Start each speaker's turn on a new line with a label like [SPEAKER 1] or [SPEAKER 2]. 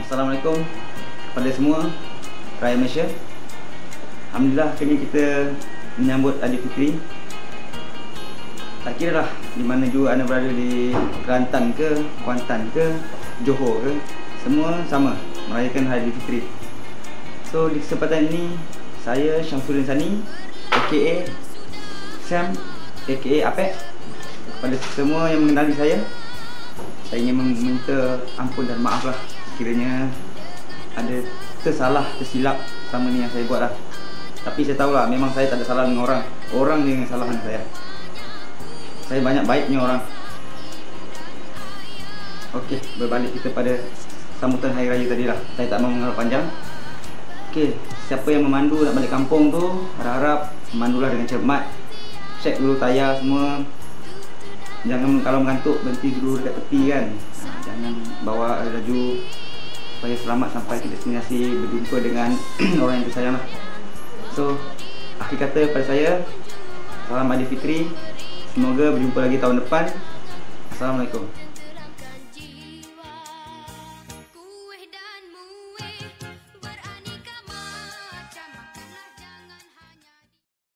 [SPEAKER 1] Assalamualaikum kepada semua rakyat Malaysia. Alhamdulillah, kini kita menyambut Aidilfitri. Tak kira lah di mana juga anda berada, di Kelantan ke, Kuantan ke, Johor ke, semua sama merayakan Hari Aidilfitri. So di kesempatan ini, saya Syamsuddin Sani aka Sam aka Apek, kepada semua yang mengenali saya ingin meminta ampun dan maaf lah sekiranya ada tersalah, tersilap selama ni yang saya buat lah. Tapi saya tahulah memang saya tak ada salah dengan orang yang salah dengan saya. Saya banyak baiknya orang. Okey, berbalik kita pada sambutan Hari Raya tadi lah. Saya tak mahu mengarang panjang. Okey, siapa yang memandu nak balik kampung tu, harap-harap memandulah dengan cermat. Cek dulu tayar semua. Jangan kalau mengantuk berhenti dulu dekat tepi kan. Jangan bawa laju supaya selamat sampai ke destinasi, berjumpa dengan orang yang tersayang lah. So, akhir kata pada saya, salam Aidilfitri. Semoga berjumpa lagi tahun depan. Assalamualaikum.